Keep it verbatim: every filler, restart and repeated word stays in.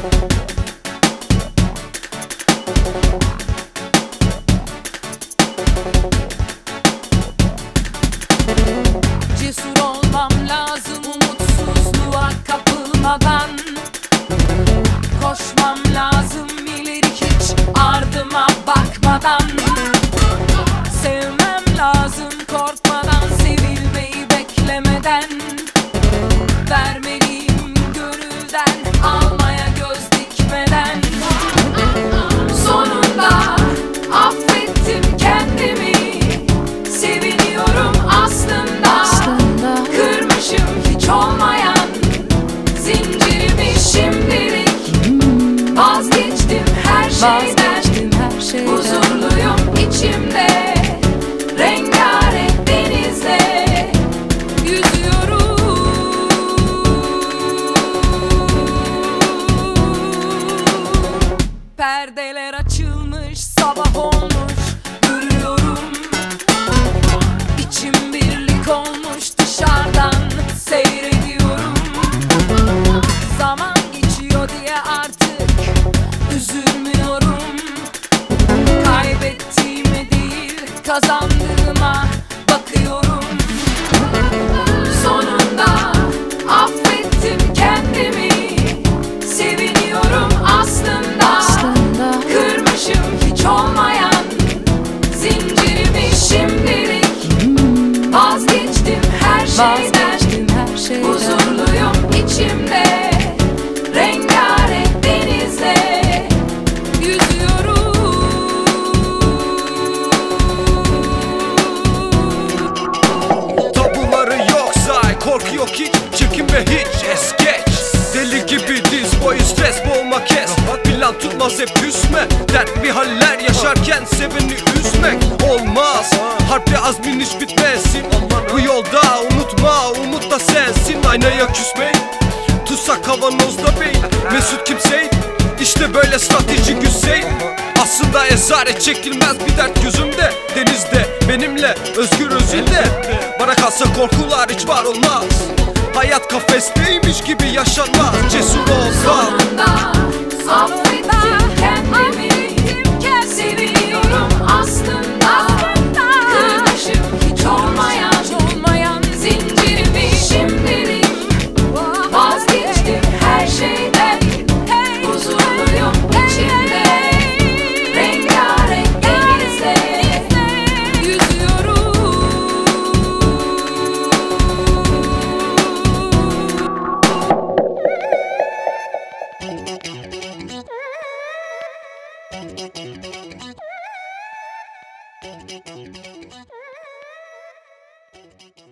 Cesur olmam lazım, mutsuzluğa kapılmadan. Koşmam lazım ileri, hiç ardıma bakmadan. Sevmem lazım korkmadan, sevilmeyi beklemeden. Vermediğim gönülden, almaya göz dikmeden. Sonunda affettim kendimi, seviniyorum aslında. Kırmışım hiç olmayan zincirimi şimdilik. Vazgeçtim her şeyden, huzurluyum içimde. Rengarenk denizle yüzüyorum. Perdeler açılmış, sabah olmuş, görüyorum. İçim birlik olmuş, dışarıdan seyrediyorum. Zaman geçiyor diye artık üzülmüyorum. Kaybettiğime değil, kazandığıma bakıyorum. Sonunda affettim kendimi, seviniyorum aslında. Kırmışım hiç olmayan zincirimi şimdilik. Vazgeçtim her şeyden, huzurluyum içimde. Rengarenk denizle yüzüyorum. Tabuları yok say, korku yok hiç, çekinme hiç, es geç. Deli gibi diz boyu stres boğma kes. Plan tutmaz hep küsme, dert bir haller yaşarken seveni üzmek olmaz. Harpte azmin hiç bitmesin, bu yolda unutma, umut da sensin. Aynaya küsmeyin, tutsak kavanozda beyin. Mesut kimseyin, işte böyle strateji Hüseyin. Aslında esaret çekilmez bir dert gözümde. Denizde benimle özgür özünde. Bana kalsa korkular hiç var olmaz. Hayat kafesteymiş gibi yaşanmaz. Cesur olsam. Sonunda affettim kendimi, seviniyorum aslında. Kırmışım hiç olmayan zincirimi şimdilik. Vazgeçtim her şeyden, huzurluyum içimde. Rengarenk denizle yüzüyorum. Thank you.